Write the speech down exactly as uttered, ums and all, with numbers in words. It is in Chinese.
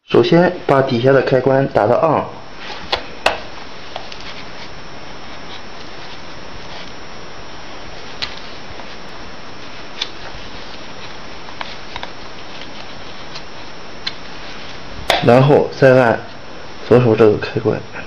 首先把底下的开关打到 on， 然后再按左手这个开关。